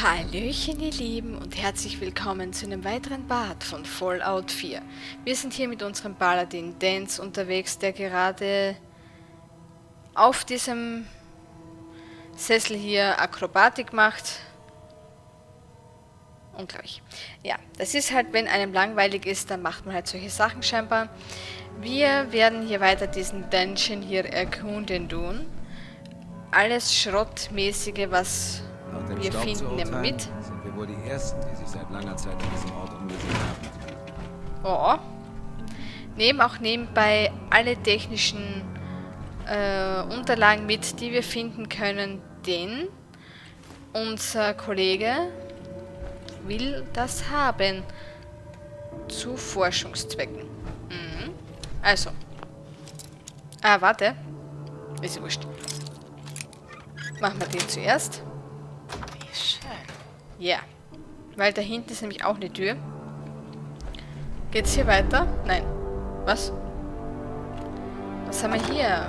Hallöchen ihr Lieben und herzlich willkommen zu einem weiteren Part von Fallout 4. Wir sind hier mit unserem Paladin Dance unterwegs, der gerade auf diesem Sessel hier Akrobatik macht. Unglaublich. Ja, das ist halt, wenn einem langweilig ist, dann macht man halt solche Sachen scheinbar. Wir werden hier weiter diesen Dungeon hier erkunden tun. Alles Schrottmäßige, was wir finden, nehmen wir mit. Sind wir wohl die Ersten, die sich seit langer Zeit in diesem Ort umgesehen haben. Oh. Nehmen auch nebenbei alle technischen Unterlagen mit, die wir finden können, denn unser Kollege will das haben. Zu Forschungszwecken. Also. Warte. Ist ja wurscht. Machen wir den zuerst. Schön. Ja. Weil da hinten ist nämlich auch eine Tür. Geht's hier weiter? Nein. Was? Was haben wir hier?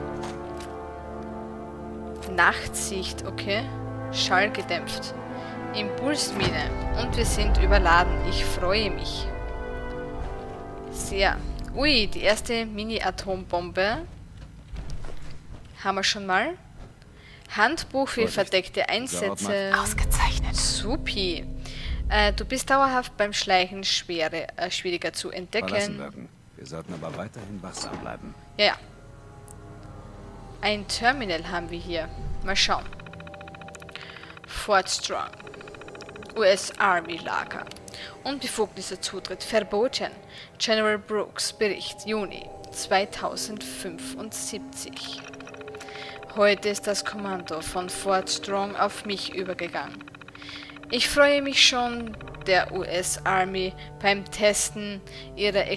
Nachtsicht, okay. Schall gedämpft. Impulsmine. Und wir sind überladen. Ich freue mich. Sehr. Ui, die erste Mini-Atombombe. Haben wir schon mal. Handbuch für verdeckte Einsätze. Ausgezeichnet. Supi. Du bist dauerhaft beim Schleichen schwieriger zu Verlassen entdecken. wirken. Wir sollten aber weiterhin wachsam bleiben. Ja. Ein Terminal haben wir hier. Mal schauen. Fort Strong. US Army Lager. Unbefugniser Zutritt verboten. General Brooks Bericht Juni 2075. Heute ist das Kommando von Fort Strong auf mich übergegangen. Ich freue mich schon, der US Army beim Testen ihrer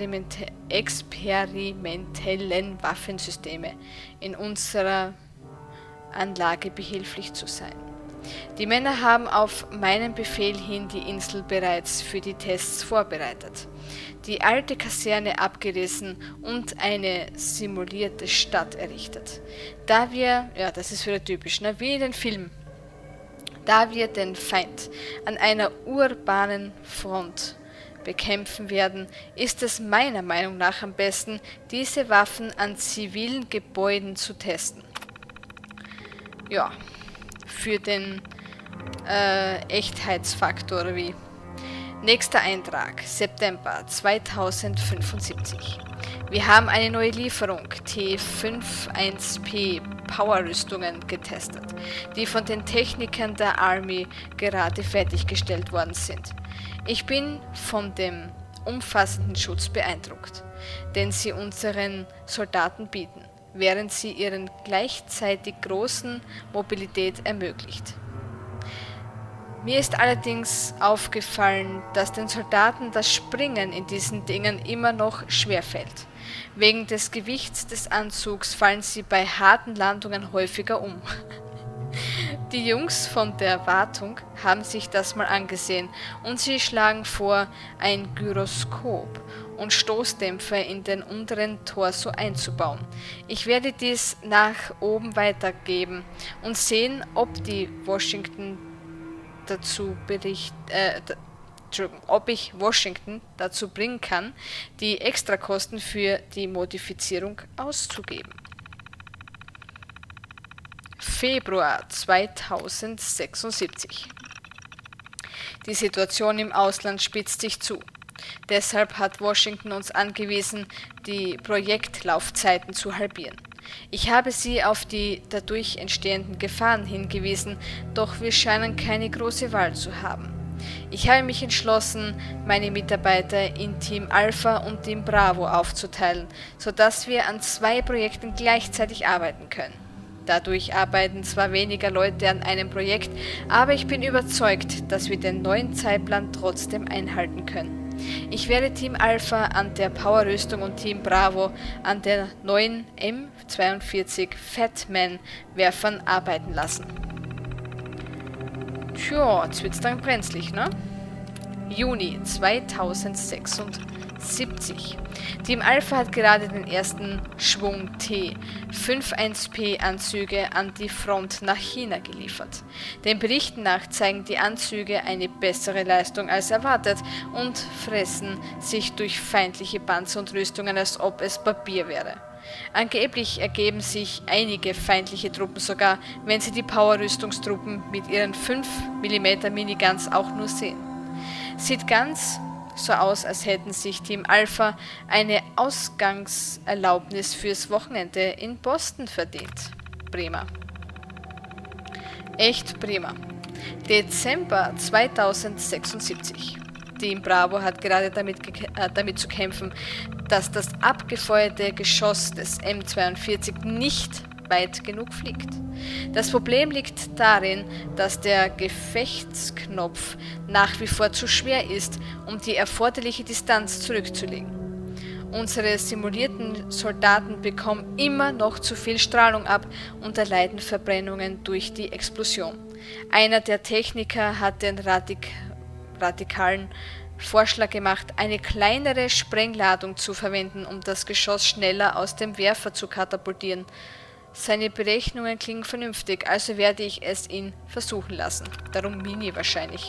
experimentellen Waffensysteme in unserer Anlage behilflich zu sein. Die Männer haben auf meinen Befehl hin die Insel bereits für die Tests vorbereitet, die alte Kaserne abgerissen und eine simulierte Stadt errichtet. Da wir, ja, das ist wieder typisch, ne, wie in den Filmen, da wir den Feind an einer urbanen Front bekämpfen werden, ist es meiner Meinung nach am besten, diese Waffen an zivilen Gebäuden zu testen. Ja, für den Echtheitsfaktor oder wie. Nächster Eintrag, September 2075. Wir haben eine neue Lieferung, T51P Powerrüstungen getestet, die von den Technikern der Army gerade fertiggestellt worden sind. Ich bin von dem umfassenden Schutz beeindruckt, den sie unseren Soldaten bieten, während sie ihren gleichzeitig großen Mobilität ermöglicht. Mir ist allerdings aufgefallen, dass den Soldaten das Springen in diesen Dingen immer noch schwerfällt. Wegen des Gewichts des Anzugs fallen sie bei harten Landungen häufiger um. Die Jungs von der Wartung haben sich das mal angesehen und sie schlagen vor, ein Gyroskop und Stoßdämpfer in den unteren Torso einzubauen. Ich werde dies nach oben weitergeben und sehen, ob ich Washington dazu bringen kann, die Extrakosten für die Modifizierung auszugeben. Februar 2076. Die Situation im Ausland spitzt sich zu. Deshalb hat Washington uns angewiesen, die Projektlaufzeiten zu halbieren. Ich habe Sie auf die dadurch entstehenden Gefahren hingewiesen, doch wir scheinen keine große Wahl zu haben. Ich habe mich entschlossen, meine Mitarbeiter in Team Alpha und Team Bravo aufzuteilen, sodass wir an 2 Projekten gleichzeitig arbeiten können. Dadurch arbeiten zwar weniger Leute an einem Projekt, aber ich bin überzeugt, dass wir den neuen Zeitplan trotzdem einhalten können. Ich werde Team Alpha an der Powerrüstung und Team Bravo an der neuen M42 Fatman-Werfern arbeiten lassen. Tja, jetzt wird's dann brenzlig, ne? Juni 2076. 70. Team Alpha hat gerade den ersten Schwung T 51P Anzüge an die Front nach China geliefert. Den Berichten nach zeigen die Anzüge eine bessere Leistung als erwartet und fressen sich durch feindliche Panzer und Rüstungen, als ob es Papier wäre. Angeblich ergeben sich einige feindliche Truppen sogar, wenn sie die Power-Rüstungstruppen mit ihren 5 mm Miniguns auch nur sehen. Sieht ganz so aus, als hätten sich Team Alpha eine Ausgangserlaubnis fürs Wochenende in Boston verdient. Prima. Echt prima. Dezember 2076. Team Bravo hat gerade damit zu kämpfen, dass das abgefeuerte Geschoss des M42 nicht weit genug fliegt. Das Problem liegt darin, dass der Gefechtsknopf nach wie vor zu schwer ist, um die erforderliche Distanz zurückzulegen. Unsere simulierten Soldaten bekommen immer noch zu viel Strahlung ab und erleiden Verbrennungen durch die Explosion. Einer der Techniker hat den radikalen Vorschlag gemacht, eine kleinere Sprengladung zu verwenden, um das Geschoss schneller aus dem Werfer zu katapultieren. Seine Berechnungen klingen vernünftig, also werde ich es ihn versuchen lassen. Darum Mini wahrscheinlich.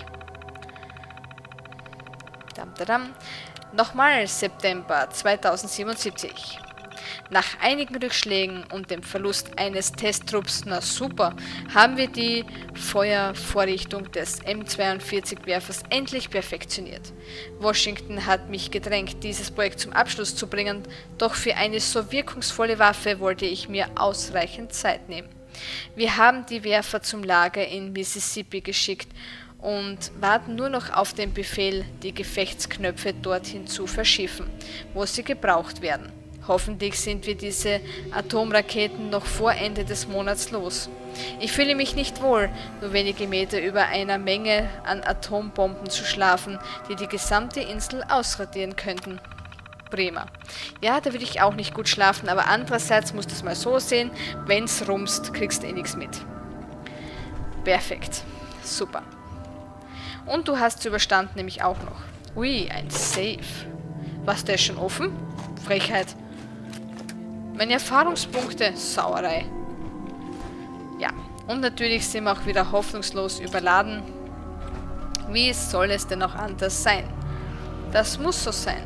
Nochmal September 2077. Nach einigen Rückschlägen und dem Verlust eines Testtrupps, na super, haben wir die Feuervorrichtung des M42-Werfers endlich perfektioniert. Washington hat mich gedrängt, dieses Projekt zum Abschluss zu bringen, doch für eine so wirkungsvolle Waffe wollte ich mir ausreichend Zeit nehmen. Wir haben die Werfer zum Lager in Mississippi geschickt und warten nur noch auf den Befehl, die Gefechtsknöpfe dorthin zu verschiffen, wo sie gebraucht werden. Hoffentlich sind wir diese Atomraketen noch vor Ende des Monats los. Ich fühle mich nicht wohl, nur wenige Meter über einer Menge an Atombomben zu schlafen, die die gesamte Insel ausradieren könnten. Prima. Ja, da würde ich auch nicht gut schlafen, aber andererseits musst du es mal so sehen, wenn's rumst, kriegst du eh nichts mit. Perfekt. Super. Und du hast es überstanden nämlich auch noch. Ui, ein Safe. Was, der ist schon offen? Frechheit. Meine Erfahrungspunkte, Sauerei. Ja, und natürlich sind wir auch wieder hoffnungslos überladen. Wie soll es denn auch anders sein? Das muss so sein.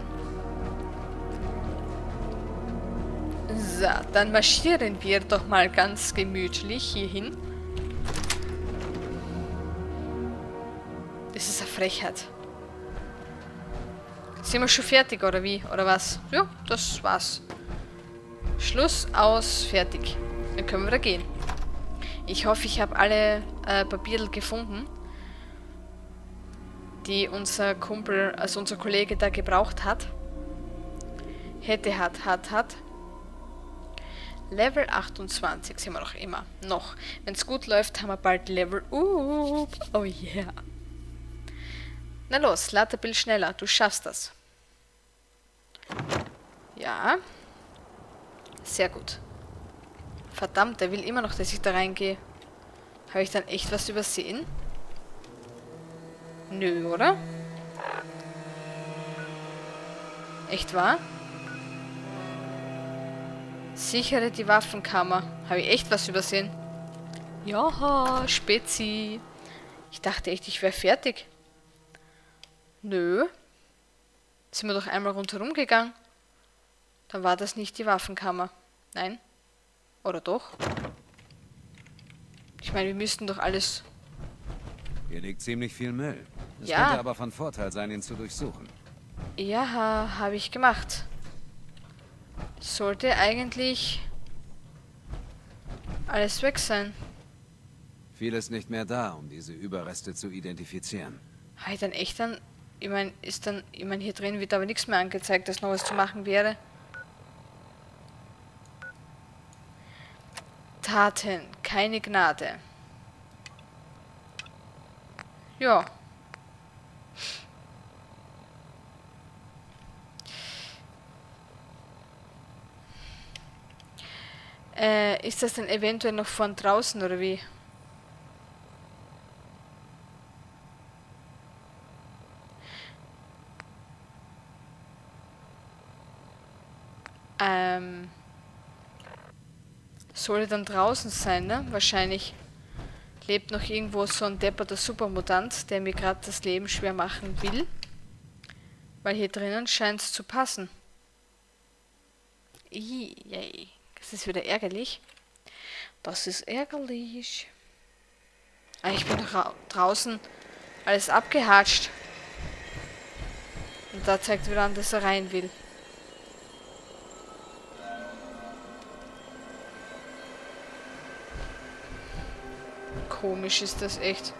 So, dann marschieren wir doch mal ganz gemütlich hierhin. Das ist eine Frechheit. Sind wir schon fertig, oder wie? Oder was? Ja, das war's. Schluss, aus, fertig. Dann können wir wieder gehen. Ich hoffe, ich habe alle Papierl gefunden, die unser Kumpel, also unser Kollege da gebraucht hat. Hat. Level 28 sind wir doch immer. Noch. Wenn es gut läuft, haben wir bald Level up. Oh yeah. Na los, lad ein Bild schneller. Du schaffst das. Ja. Sehr gut. Verdammt, der will immer noch, dass ich da reingehe. Habe ich dann echt was übersehen? Nö, oder? Echt wahr? Sichere die Waffenkammer. Habe ich echt was übersehen? Ja, Spezi. Ich dachte echt, ich wäre fertig. Nö. Sind wir doch einmal rundherum gegangen. Dann war das nicht die Waffenkammer. Nein? Oder doch? Ich meine, wir müssten doch alles... Hier liegt ziemlich viel Müll. Es Ja. könnte aber von Vorteil sein, ihn zu durchsuchen. Ja, habe ich gemacht. Sollte eigentlich alles weg sein. Viel ist nicht mehr da, um diese Überreste zu identifizieren. Habe ich dann echt dann... Ich meine, hier drin wird aber nichts mehr angezeigt, dass noch was zu machen wäre. Taten, keine Gnade. Ja. Ist das dann eventuell noch von draußen oder wie? Soll dann draußen sein, ne? Wahrscheinlich lebt noch irgendwo so ein depperter Supermutant, der mir gerade das Leben schwer machen will. Weil hier drinnen scheint es zu passen. Yay. Das ist wieder ärgerlich. Das ist ärgerlich. Ah, ich bin doch draußen alles abgehatscht. Und da zeigt wieder an, dass er rein will. Komisch ist das echt.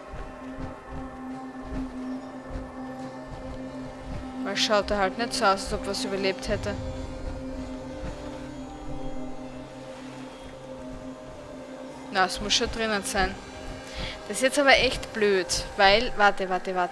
Weil schaut er halt nicht so aus, als ob was überlebt hätte. Na, es muss schon drinnen sein. Das ist jetzt aber echt blöd, weil... Warte.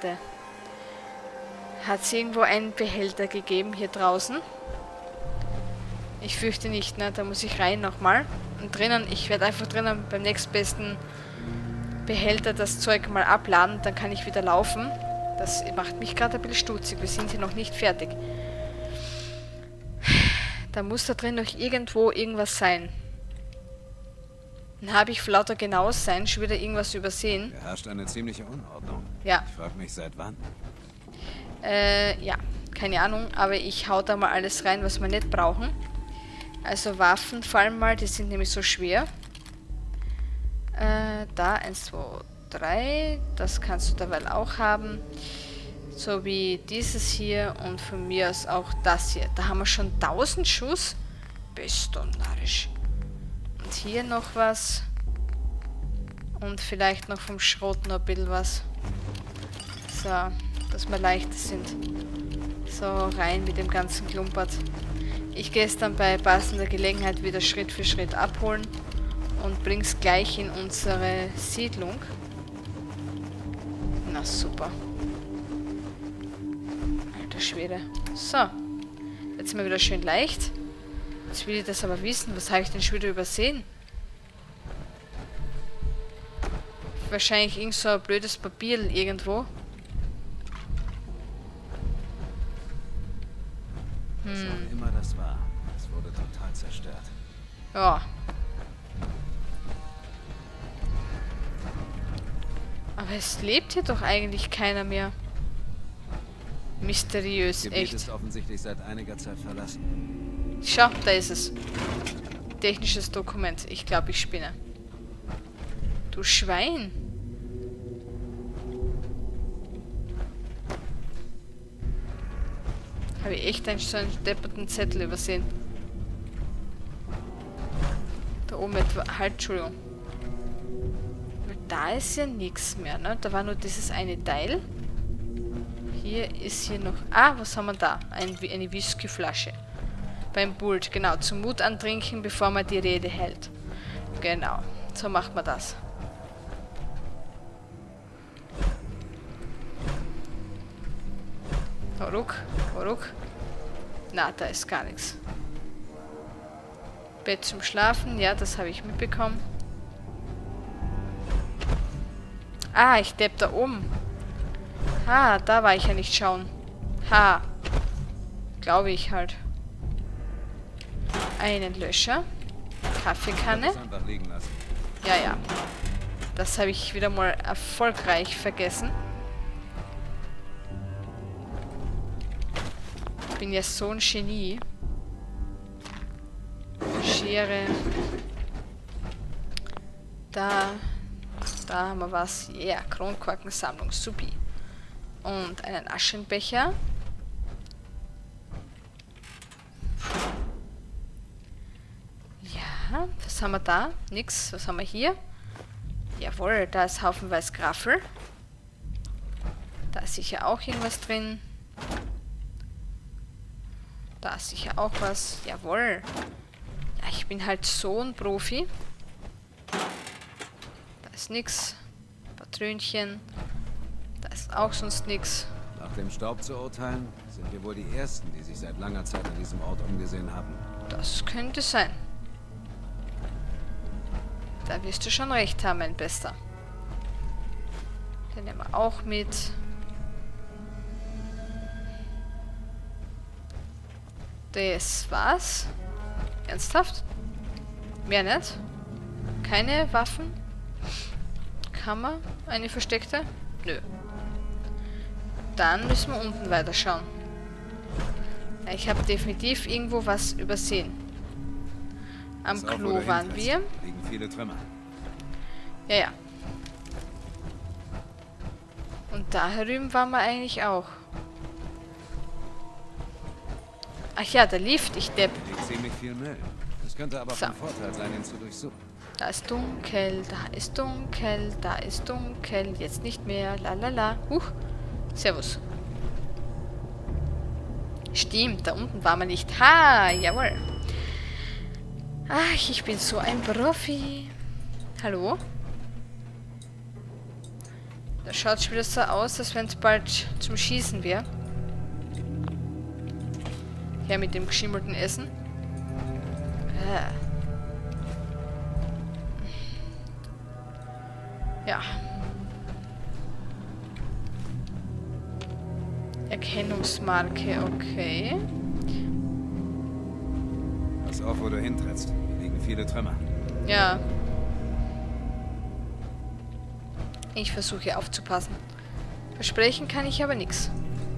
Hat es irgendwo einen Behälter gegeben hier draußen? Ich fürchte nicht, ne? Da muss ich rein nochmal. Und drinnen, ich werde einfach drinnen beim nächstbesten Behälter das Zeug mal abladen. Dann kann ich wieder laufen. Das macht mich gerade ein bisschen stutzig. Wir sind hier noch nicht fertig. Da muss da drin noch irgendwo irgendwas sein. Dann habe ich vor lauter Genauesein schon wieder irgendwas übersehen. Da herrscht eine ziemliche Unordnung. Ja. Ich frage mich, seit wann? Ja, keine Ahnung, aber ich hau da mal alles rein, was wir nicht brauchen. Also Waffen vor allem mal, die sind nämlich so schwer. Da, 1, 2, 3, das kannst du derweil auch haben. So wie dieses hier und von mir aus auch das hier. Da haben wir schon 1000 Schuss. Bist du narrisch. Und hier noch was. Und vielleicht noch vom Schrot noch ein bisschen was. So, dass wir leichter sind. So, rein mit dem ganzen Klumpert. Ich gehe es dann bei passender Gelegenheit wieder Schritt für Schritt abholen und bring's gleich in unsere Siedlung. Na super. Alter Schwede. So. Jetzt sind wir wieder schön leicht. Jetzt will ich das aber wissen. Was habe ich denn schon wieder übersehen? Wahrscheinlich irgend so ein blödes Papier irgendwo. Was auch immer das war. Es wurde total zerstört. Ja. Aber es lebt hier doch eigentlich keiner mehr. Mysteriös, Das Gebiet echt. ist offensichtlich seit einiger Zeit verlassen. Schau, da ist es. Technisches Dokument. Ich glaube, ich spinne. Du Schwein. Habe ich echt so einen depperten Zettel übersehen. Da oben etwa... Halt, Entschuldigung. Weil da ist ja nichts mehr, ne? Da war nur dieses eine Teil. Hier ist hier noch... Ah, was haben wir da? Eine Whiskyflasche. Beim Bult, genau. Zum Mut antrinken, bevor man die Rede hält. Genau. So macht man das. Ruck. Na, da ist gar nichts. Bett zum Schlafen, ja, das habe ich mitbekommen. Ah, ich depp da oben. Ha, da war ich ja nicht schauen. Ha. Glaube ich halt. Einen Löscher. Kaffeekanne. Das einfach liegen lassen. Ja. Das habe ich wieder mal erfolgreich vergessen. Ich bin ja so ein Genie. Schere. Da haben wir was. Ja, yeah, Kronkorkensammlung. Supi. Und einen Aschenbecher. Ja, was haben wir da? Nix. Was haben wir hier? Jawohl, da ist haufenweise Graffel. Da ist sicher auch irgendwas drin. Da ist sicher auch was. Jawohl. Ja, ich bin halt so ein Profi. Da ist nix. Patrönchen. Da ist auch sonst nix. Nach dem Staub zu urteilen, sind wir wohl die Ersten, die sich seit langer Zeit an diesem Ort umgesehen haben. Das könnte sein. Da wirst du schon recht haben, mein Bester. Den nehmen wir auch mit. Das war's. Ernsthaft? Mehr nicht? Keine Waffen? Kammer? Eine versteckte? Nö. Dann müssen wir unten weiterschauen. Ja, ich habe definitiv irgendwo was übersehen. Am Klo waren wir. Liegen viele Trümmer. Ja, ja. Und da herüben waren wir eigentlich auch. Ach ja, der Lift, ich depp. Liegt ziemlich viel Müll. Es könnte aber von Vorteil sein, ihn zu durchsuchen. Da ist dunkel, da ist dunkel, da ist dunkel. Jetzt nicht mehr. Lalala. Huch. Servus. Stimmt, da unten waren wir nicht. Ha, jawohl. Ach, ich bin so ein Profi. Hallo? Da schaut es wieder so aus, als wenn es bald zum Schießen wäre. Ja, mit dem geschimmelten Essen. Ja. Erkennungsmarke, okay. Pass auf, wo du hintrittst. Hier liegen viele Trümmer. Ja. Ich versuche aufzupassen. Versprechen kann ich aber nichts.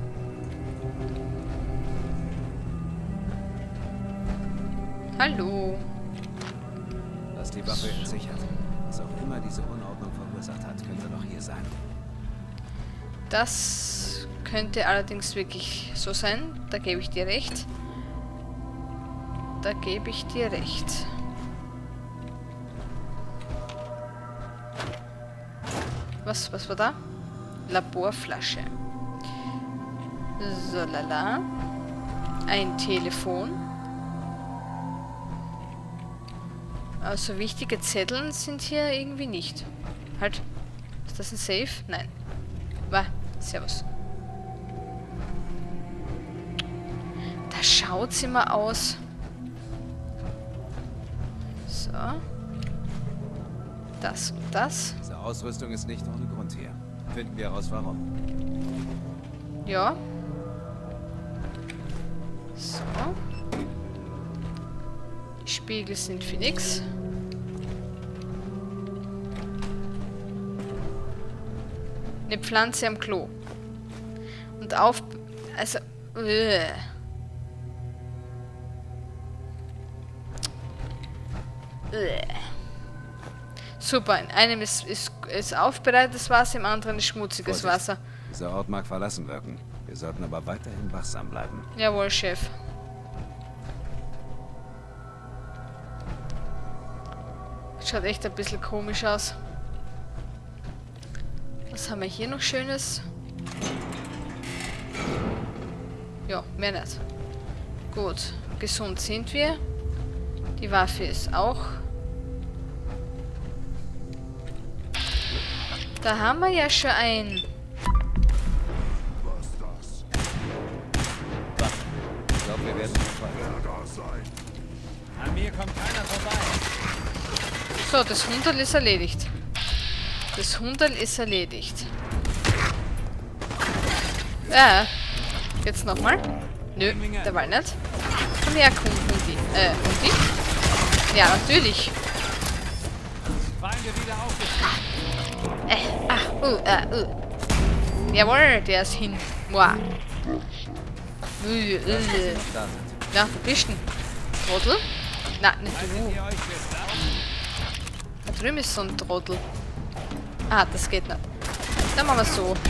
Hallo. Lass die Waffe entsichert. Was auch immer diese Unordnung verursacht hat, könnte noch hier sein. Das könnte allerdings wirklich so sein. Da gebe ich dir recht. Da gebe ich dir recht. Was war da? Laborflasche. So, lala. Ein Telefon. Also wichtige Zettel sind hier irgendwie nicht. Halt. Ist das ein Safe? Nein. Wah, servus. Da schaut's immer aus. So. Das und das. Diese Ausrüstung ist nicht ohne Grund hier. Finden wir heraus, warum. Ja. So. Die Spiegel sind für nix. Eine Pflanze am Klo. Und auf... Also... Super, in einem ist aufbereitetes Wasser, im anderen ist schmutziges Vorsicht. Wasser. Dieser Ort mag verlassen wirken. Wir sollten aber weiterhin wachsam bleiben. Jawohl, Chef. Schaut echt ein bisschen komisch aus. Was haben wir hier noch Schönes? Ja, mehr nicht. Gut, gesund sind wir. Die Waffe ist auch. Da haben wir ja schon ein. Ich glaube, wir werden verfolgt. An mir kommt keiner vorbei. So, das Hunderl ist erledigt. Das Hunderl ist erledigt. Jetzt nochmal. Nö, der war nicht. Komm her, Hundi. Hundi? Ja, natürlich. Feinde wieder aufgestellt. Jawohl, der ist hin. Wow. Na, wo bist du denn? Trottel? Na, nicht du. Ihr euch beklaut? Da drüben ist so ein Trottel. Ah, das geht nicht. Dann machen wir es so.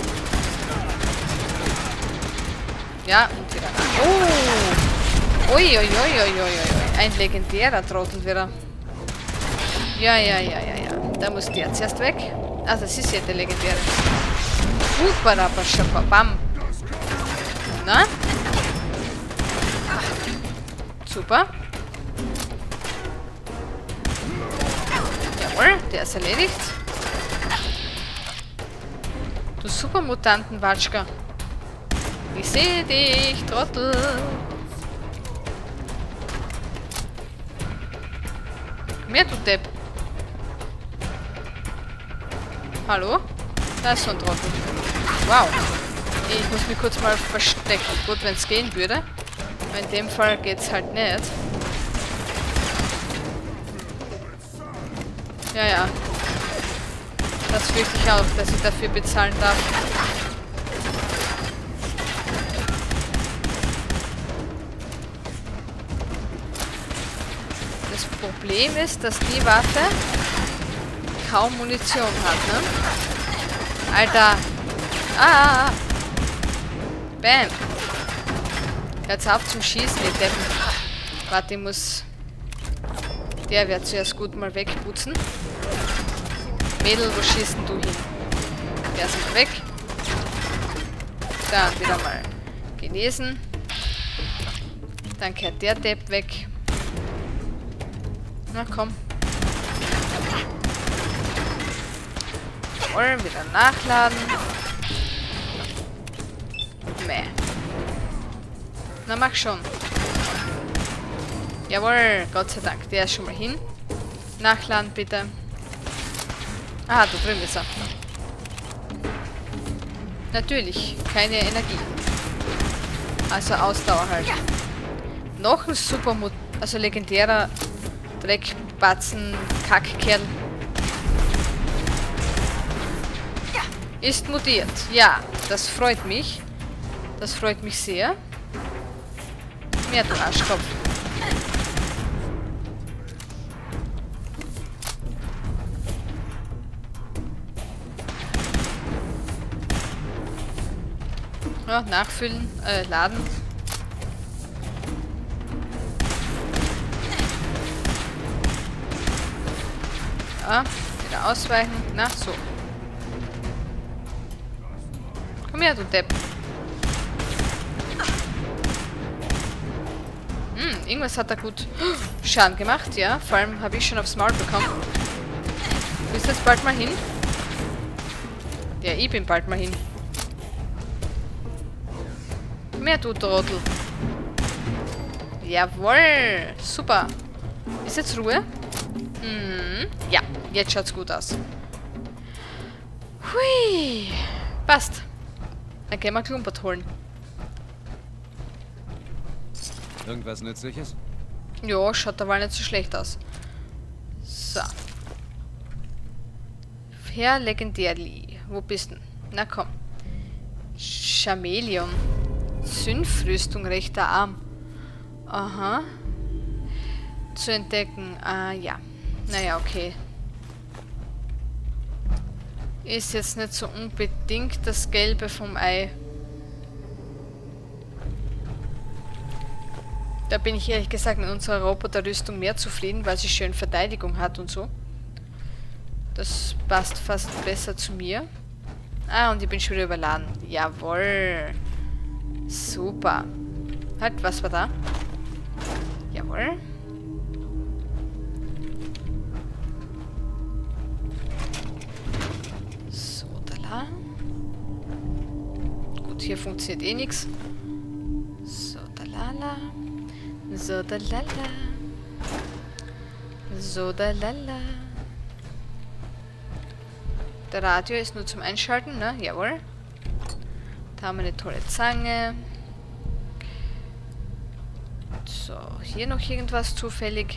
Ja, und wieder. Oh! Uiuiuiuiui. Ein legendärer Trottel wieder. Ja. Da muss der zuerst weg. Ah, das ist ja der legendäre. Bam. Na? Super. Jawohl, der ist erledigt. Du Supermutanten-Watschka. Ich sehe dich, Trottel. Komm her, du Depp. Hallo? Da ist so ein Trottel. Wow. Ich muss mich kurz mal verstecken. Gut, wenn es gehen würde. Aber in dem Fall geht es halt nicht. Ja, ja. Das fürchte ich auch, dass ich dafür bezahlen darf. Das Problem ist, dass die Waffe kaum Munition hat, ne? Alter. Ah! Bam! Jetzt auf zum Schießen, ihr Deppen. Warte, ich muss... Der wird zuerst gut mal wegputzen. Mädel, wo schießt denn du hin? Der ist mal weg. Dann wieder mal genesen. Dann kehrt der Depp weg. Na komm. Jawohl, wieder nachladen. Meh. Na mach schon. Jawohl, Gott sei Dank. Der ist schon mal hin. Nachladen bitte. Ah, da drüben ist er. Natürlich, keine Energie. Also Ausdauer halt. Noch ein super, also legendärer Dreckbatzen, Kackkerl. Ist mutiert. Ja, das freut mich. Das freut mich sehr. Mehr du Arschkopf. Ja, nachfüllen, laden. Ja, wieder ausweichen. Na, so. Komm her, du Depp. Irgendwas hat er gut Schaden gemacht, ja. Vor allem habe ich schon aufs Maul bekommen. Du bist jetzt bald mal hin? Ja, ich bin bald mal hin. Komm her, du Trottel. Jawohl. Super. Ist jetzt Ruhe? Ja, jetzt schaut's gut aus. Hui. Passt. Dann gehen wir Klumpert holen. Irgendwas Nützliches? Jo, schaut aber nicht so schlecht aus. So. Herr Legendärli. Wo bist du? Na komm. Chameleon. Synphrüstung, rechter Arm. Aha. Zu entdecken. Ah, ja. Naja, okay. Ist jetzt nicht so unbedingt das Gelbe vom Ei. Da bin ich ehrlich gesagt mit unserer Roboterrüstung mehr zufrieden, weil sie schön Verteidigung hat und so. Das passt fast besser zu mir. Ah, und ich bin schon wieder überladen. Jawohl. Super. Halt, was war da? Jawohl. So, da lang. Gut, hier funktioniert eh nichts. So, da lala. So, da lala. So, da lala. Der Radio ist nur zum Einschalten, ne? Jawohl. Da haben wir eine tolle Zange. So, hier noch irgendwas zufällig.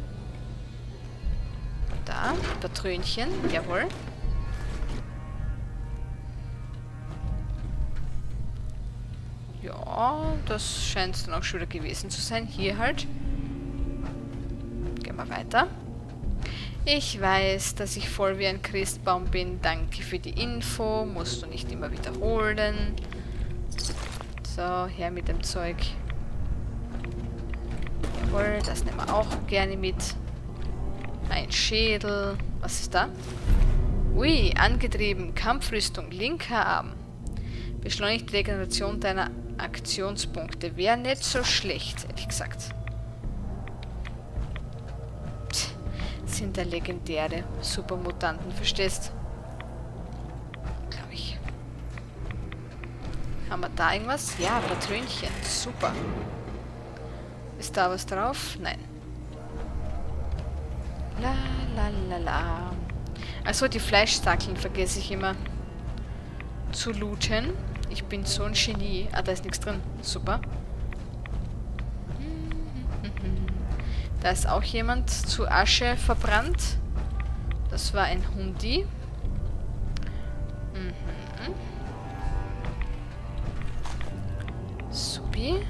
Da, Patrönchen, jawohl. Ja, das scheint es dann auch schon wieder gewesen zu sein. Hier halt. Gehen wir weiter. Ich weiß, dass ich voll wie ein Christbaum bin. Danke für die Info. Musst du nicht immer wiederholen. So, her mit dem Zeug. Jawohl, das nehmen wir auch gerne mit. Ein Schädel. Was ist da? Ui, angetrieben. Kampfrüstung. Linker Arm. Beschleunigt die Regeneration deiner Aktionspunkte. Wäre nicht so schlecht, ehrlich gesagt. Sind da legendäre Supermutanten, verstehst? Glaube ich. Haben wir da irgendwas? Ja, Patrönchen. Super. Ist da was drauf? Nein. La la la la. Also die Fleischsackeln vergesse ich immer zu looten. Ich bin so ein Genie. Ah, da ist nichts drin. Super. Da ist auch jemand zu Asche verbrannt. Das war ein Hundi. Supi.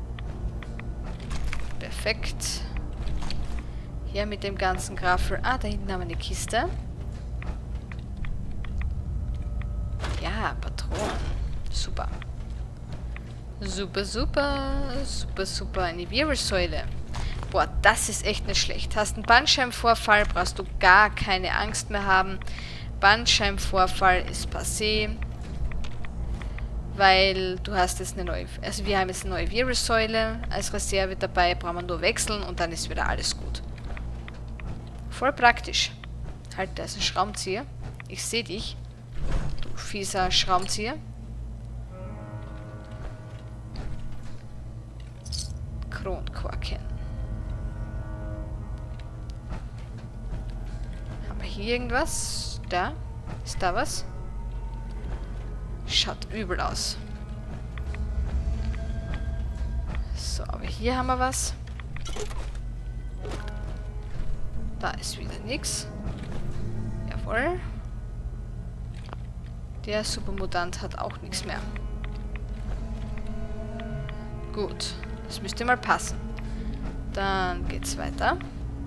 Perfekt. Hier mit dem ganzen Graffel. Ah, da hinten haben wir eine Kiste. Ja, Patronen. Super. Super, super. Super, super. Eine Wirbelsäule. Boah, das ist echt nicht schlecht. Hast einen Bandscheibenvorfall, brauchst du gar keine Angst mehr haben. Bandscheibenvorfall ist passé. Weil du hast jetzt eine neue... Also wir haben jetzt eine neue Wirbelsäule als Reserve dabei. Brauchen wir nur wechseln und dann ist wieder alles gut. Voll praktisch. Halt, da ist ein Schraubenzieher. Ich sehe dich. Du fieser Schraubenzieher. Kronkorken. Haben wir hier irgendwas? Da? Ist da was? Schaut übel aus. So, aber hier haben wir was. Da ist wieder nichts. Jawohl. Der Supermutant hat auch nichts mehr. Gut. Das müsste mal passen. Dann geht's weiter.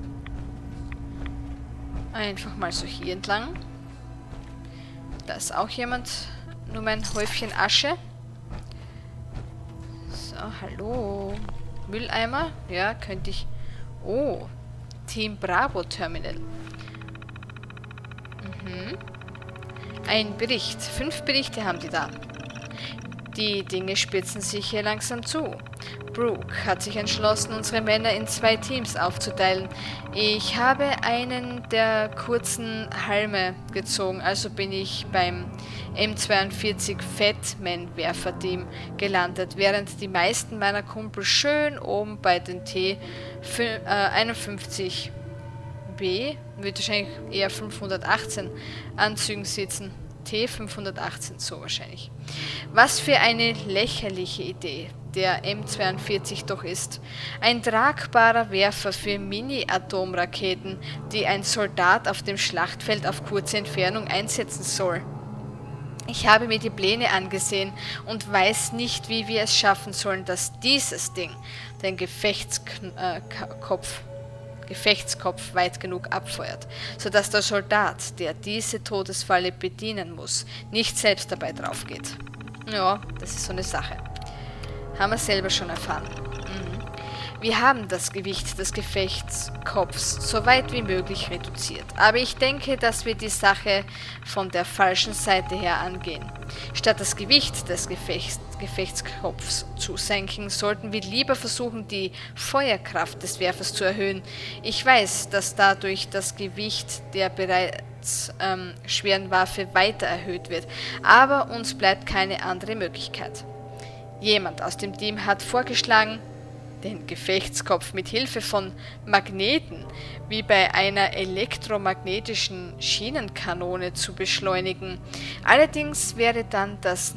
Einfach mal so hier entlang. Da ist auch jemand. Nur mein Häufchen Asche. So, hallo. Mülleimer? Ja, könnte ich... Oh. Team Bravo Terminal. Ein Bericht. 5 Berichte haben die da. Die Dinge spitzen sich hier langsam zu. Brooke hat sich entschlossen, unsere Männer in 2 Teams aufzuteilen. Ich habe einen der kurzen Halme gezogen, also bin ich beim M42 Fatman-Werfer-Team gelandet, während die meisten meiner Kumpel schön oben bei den T51B, wird wahrscheinlich eher 518 Anzügen sitzen. T518, so wahrscheinlich. Was für eine lächerliche Idee der M42 doch ist. Ein tragbarer Werfer für Mini-Atomraketen, die ein Soldat auf dem Schlachtfeld auf kurze Entfernung einsetzen soll. Ich habe mir die Pläne angesehen und weiß nicht, wie wir es schaffen sollen, dass dieses Ding den Gefechtskopf weit genug abfeuert, sodass der Soldat, der diese Todesfalle bedienen muss, nicht selbst dabei drauf geht. Ja, das ist so eine Sache. Haben wir selber schon erfahren. Wir haben das Gewicht des Gefechtskopfs so weit wie möglich reduziert, aber ich denke, dass wir die Sache von der falschen Seite her angehen. Statt das Gewicht des Gefechtskopfs zu senken, sollten wir lieber versuchen, die Feuerkraft des Werfers zu erhöhen. Ich weiß, dass dadurch das Gewicht der bereits schweren Waffe weiter erhöht wird, aber uns bleibt keine andere Möglichkeit. Jemand aus dem Team hat vorgeschlagen, den Gefechtskopf mit Hilfe von Magneten wie bei einer elektromagnetischen Schienenkanone zu beschleunigen. Allerdings wäre dann das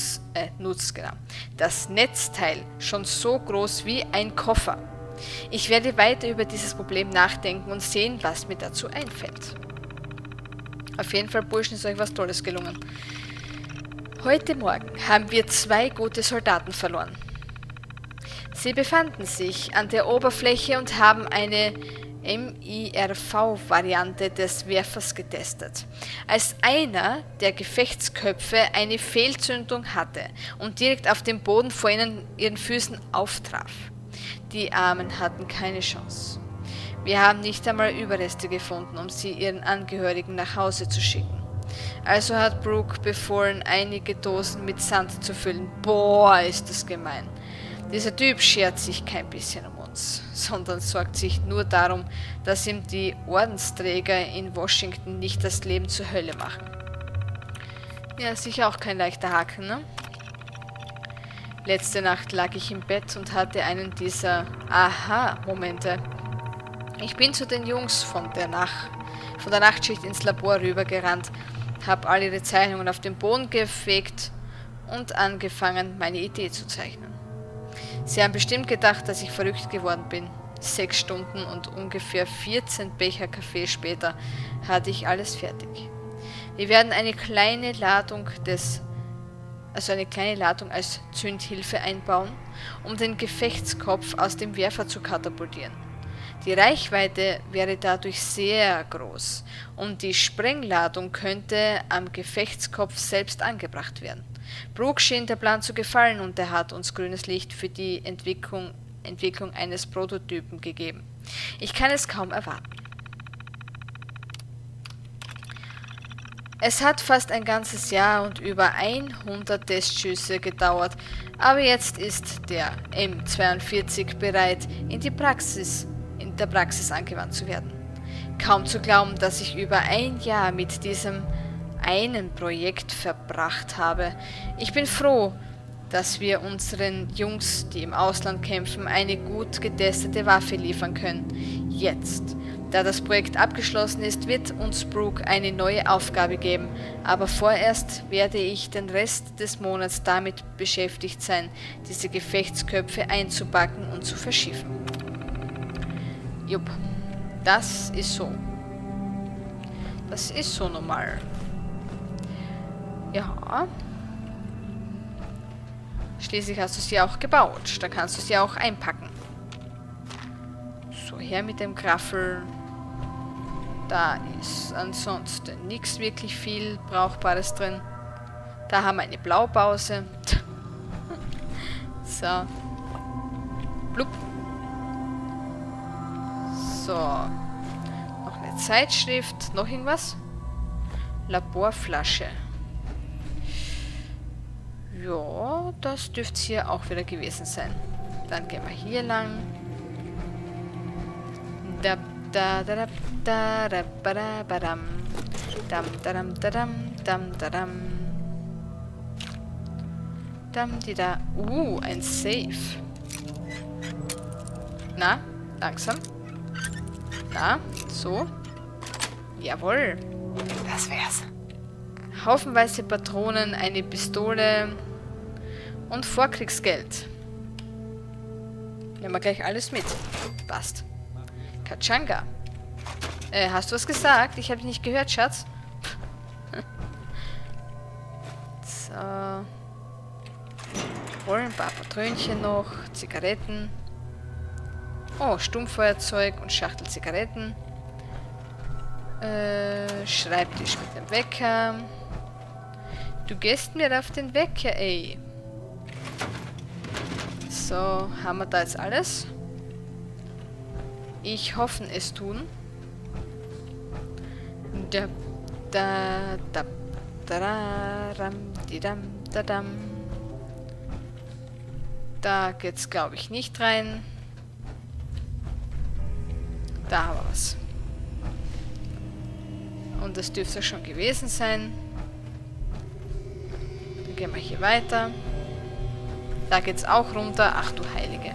Netzteil schon so groß wie ein Koffer. Ich werde weiter über dieses Problem nachdenken und sehen, was mir dazu einfällt. Auf jeden Fall, Burschen, ist euch was Tolles gelungen. Heute Morgen haben wir 2 gute Soldaten verloren. Sie befanden sich an der Oberfläche und haben eine MIRV-Variante des Werfers getestet. Als einer der Gefechtsköpfe eine Fehlzündung hatte und direkt auf dem Boden vor ihren Füßen auftraf. Die Armen hatten keine Chance. Wir haben nicht einmal Überreste gefunden, um sie ihren Angehörigen nach Hause zu schicken. Also hat Brooke befohlen, einige Dosen mit Sand zu füllen. Boah, ist das gemein. Dieser Typ schert sich kein bisschen um uns, sondern sorgt sich nur darum, dass ihm die Ordensträger in Washington nicht das Leben zur Hölle machen. Ja, sicher auch kein leichter Haken, ne? Letzte Nacht lag ich im Bett und hatte einen dieser Aha-Momente. Ich bin zu den Jungs von der Nachtschicht ins Labor rübergerannt, habe all ihre Zeichnungen auf den Boden gefegt und angefangen, meine Idee zu zeichnen. Sie haben bestimmt gedacht, dass ich verrückt geworden bin. 6 Stunden und ungefähr 14 Becher Kaffee später hatte ich alles fertig. Wir werden eine kleine Ladung als Zündhilfe einbauen, um den Gefechtskopf aus dem Werfer zu katapultieren. Die Reichweite wäre dadurch sehr groß und die Sprengladung könnte am Gefechtskopf selbst angebracht werden. Brooke schien der Plan zu gefallen und er hat uns grünes Licht für die Entwicklung eines Prototypen gegeben. Ich kann es kaum erwarten. Es hat fast ein ganzes Jahr und über 100 Testschüsse gedauert, aber jetzt ist der M42 bereit, in der Praxis angewandt zu werden. Kaum zu glauben, dass ich über ein Jahr mit diesem einen Projekt verbracht habe. Ich bin froh, dass wir unseren Jungs, die im Ausland kämpfen, eine gut getestete Waffe liefern können. Jetzt. Da das Projekt abgeschlossen ist, wird uns Brooke eine neue Aufgabe geben, aber vorerst werde ich den Rest des Monats damit beschäftigt sein, diese Gefechtsköpfe einzupacken und zu verschiffen. Jupp, das ist so. Das ist so normal. Ja. Schließlich hast du sie auch gebaut, dann kannst du sie auch einpacken. So, her mit dem Graffel. Da ist ansonsten nichts wirklich viel Brauchbares drin. Da haben wir eine Blaupause. So. Blub. So. Noch eine Zeitschrift. Noch irgendwas? Laborflasche. Ja, das dürfte es hier auch wieder gewesen sein. Dann gehen wir hier lang. Da da da da da da da dam dam dam dam dam dam dam di da. Ein Safe. Na, langsam. Na, so. Jawohl. Das wär's. Haufenweise Patronen, eine Pistole und Vorkriegsgeld. Nehmen wir gleich alles mit. Passt. Kachanga. Hast du was gesagt? Ich habe dich nicht gehört, Schatz. So. Holen ein paar Patrönchen noch. Zigaretten. Oh, Stummfeuerzeug und Schachtel Zigaretten. Schreibtisch mit dem Wecker. Du gehst mir auf den Wecker, ey. So, haben wir da jetzt alles? Ich hoffe es tun. Da da da da ram di dam da dam. Da geht's, glaube ich, nicht rein. Da haben wir was. Und das dürfte schon gewesen sein. Dann gehen wir hier weiter. Da geht's auch runter. Ach du Heilige.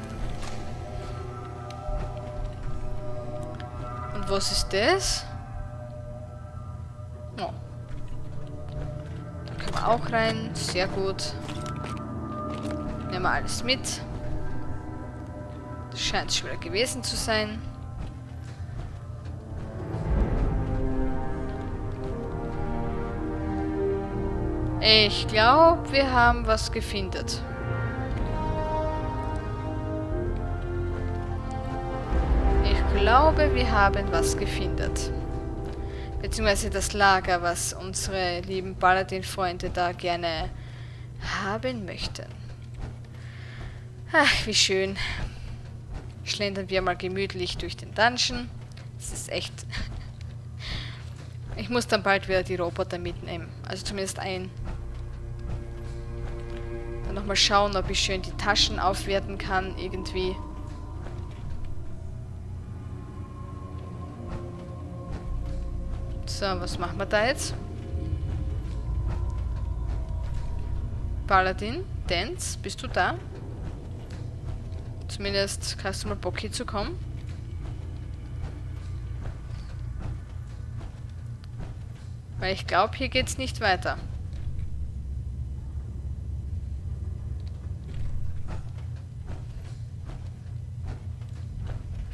Und was ist das? Oh. Da können wir auch rein. Sehr gut. Nehmen wir alles mit. Das scheint schon wieder gewesen zu sein. Ich glaube, wir haben was gefunden. Ich glaube, wir haben was gefunden. Beziehungsweise das Lager, was unsere lieben Paladin-Freunde da gerne haben möchten. Ach, wie schön. Schlendern wir mal gemütlich durch den Dungeon. Das ist echt... Ich muss dann bald wieder die Roboter mitnehmen. Also zumindest einen. Dann nochmal schauen, ob ich schön die Taschen aufwerten kann, irgendwie. So, was machen wir da jetzt? Paladin, Dance, bist du da? Zumindest hast du mal Bock hier zu kommen. Weil ich glaube, hier geht's nicht weiter.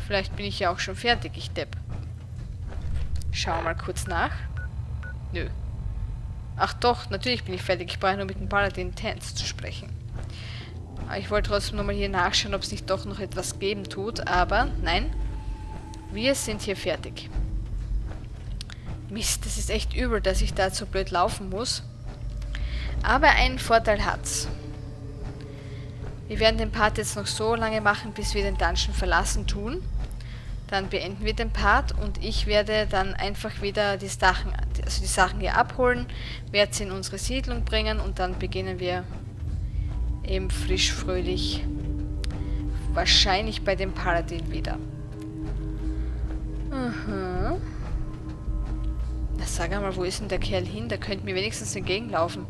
Vielleicht bin ich ja auch schon fertig, ich Depp. Schauen wir mal kurz nach. Nö. Ach doch, natürlich bin ich fertig. Ich brauche nur mit dem Paladin Tans zu sprechen. Aber ich wollte trotzdem nochmal hier nachschauen, ob es nicht doch noch etwas geben tut. Aber nein, wir sind hier fertig. Mist, das ist echt übel, dass ich da so blöd laufen muss. Aber einen Vorteil hat's. Wir werden den Part jetzt noch so lange machen, bis wir den Dungeon verlassen tun. Dann beenden wir den Part und ich werde dann einfach wieder die Sachen hier abholen, werde sie in unsere Siedlung bringen und dann beginnen wir eben frisch, fröhlich, wahrscheinlich bei dem Paladin wieder. Aha. Na, sag einmal, wo ist denn der Kerl hin? Der könnte mir wenigstens entgegenlaufen.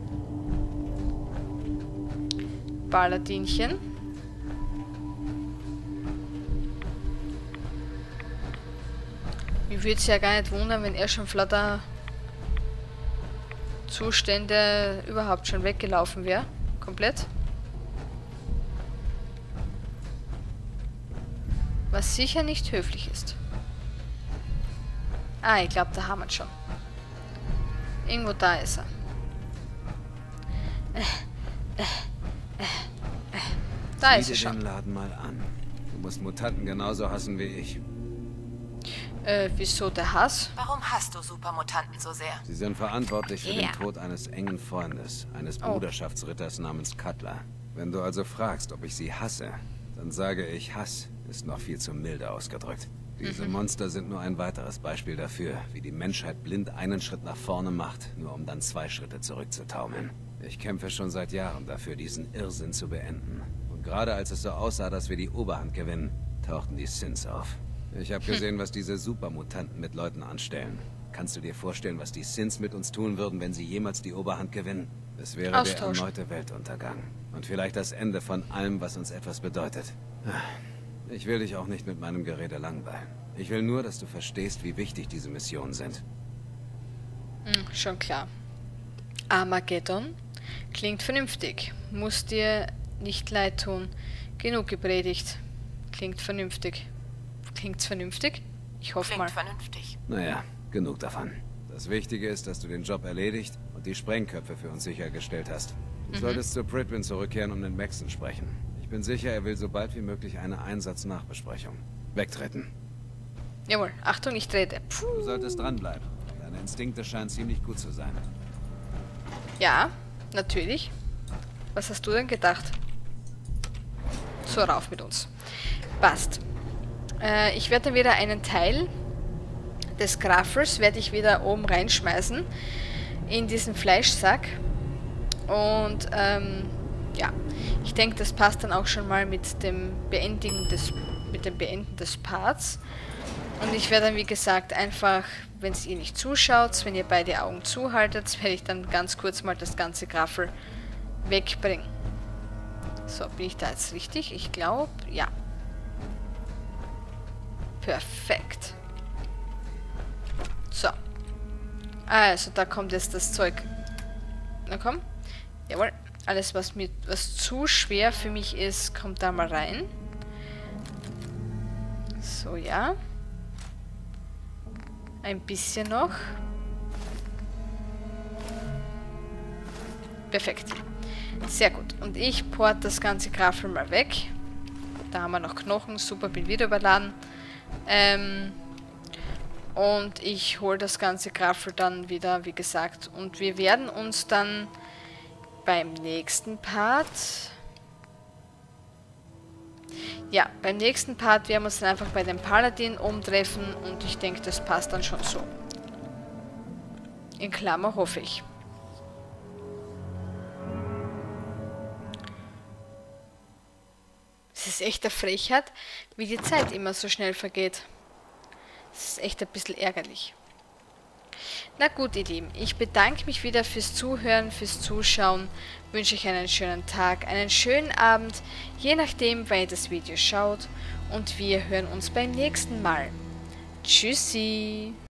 Paladinchen. Mich würde es ja gar nicht wundern, wenn er schon flotter Zustände überhaupt schon weggelaufen wäre. Komplett. Was sicher nicht höflich ist. Ah, ich glaube, da haben wir ihn schon. Irgendwo da ist er. Da ist er Sieh dir schon. den Laden mal an. Du musst Mutanten genauso hassen wie ich. Wieso der Hass? Warum hasst du Supermutanten so sehr? Sie sind verantwortlich für Ja. den Tod eines engen Freundes, eines Bruderschaftsritters namens Cutler. Wenn du also fragst, ob ich sie hasse, dann sage ich, Hass ist noch viel zu milde ausgedrückt. Diese Monster sind nur ein weiteres Beispiel dafür, wie die Menschheit blind einen Schritt nach vorne macht, nur um dann 2 Schritte zurückzutaumeln. Ich kämpfe schon seit Jahren dafür, diesen Irrsinn zu beenden. Und gerade als es so aussah, dass wir die Oberhand gewinnen, tauchten die Sins auf. Ich habe gesehen, was diese Supermutanten mit Leuten anstellen. Kannst du dir vorstellen, was die Sins mit uns tun würden, wenn sie jemals die Oberhand gewinnen? Es wäre der Austausch. erneute Weltuntergang. Und vielleicht das Ende von allem, was uns etwas bedeutet. Ich will dich auch nicht mit meinem Gerede langweilen. Ich will nur, dass du verstehst, wie wichtig diese Missionen sind. Schon klar. Armageddon klingt vernünftig. Muss dir nicht leid tun. Genug gepredigt. Klingt vernünftig. Klingt's vernünftig? Ich hoffe mal. Klingt vernünftig. Naja, genug davon. Das Wichtige ist, dass du den Job erledigt und die Sprengköpfe für uns sichergestellt hast. Du solltest zu Pridwin zurückkehren und mit Maxon sprechen. Ich bin sicher, er will so bald wie möglich eine Einsatznachbesprechung. Wegtreten. Jawohl, Achtung, ich trete. Du solltest dranbleiben. Deine Instinkte scheinen ziemlich gut zu sein. Ja, natürlich. Was hast du denn gedacht? So, rauf mit uns. Passt. Ich werde dann wieder einen Teil des Graffels werde ich wieder oben reinschmeißen in diesen Fleischsack. Und ja, ich denke, das passt dann auch schon mal mit dem Beenden des Parts. Und ich werde dann, wie gesagt, einfach, wenn ihr nicht zuschaut, wenn ihr beide Augen zuhaltet, werde ich dann ganz kurz mal das ganze Graffel wegbringen. So, bin ich da jetzt richtig? Ich glaube, ja. Perfekt. So. Also, da kommt jetzt das Zeug. Na komm. Jawohl. Alles, was zu schwer für mich ist, kommt da mal rein. So, ja. Ein bisschen noch. Perfekt. Sehr gut. Und ich port das ganze Graffel mal weg. Da haben wir noch Knochen. Super, bin wieder überladen. Und ich hole das ganze Graffel dann wieder, wie gesagt. Und wir werden uns dann beim nächsten Part... Ja, beim nächsten Part werden wir uns dann einfach bei dem Paladin umtreffen. Und ich denke, das passt dann schon so. In Klammer hoffe ich. Es ist echt eine Frechheit, wie die Zeit immer so schnell vergeht. Das ist echt ein bisschen ärgerlich. Na gut, ihr Lieben, ich bedanke mich wieder fürs Zuhören, fürs Zuschauen. Wünsche euch einen schönen Tag, einen schönen Abend, je nachdem, wann ihr das Video schaut. Und wir hören uns beim nächsten Mal. Tschüssi!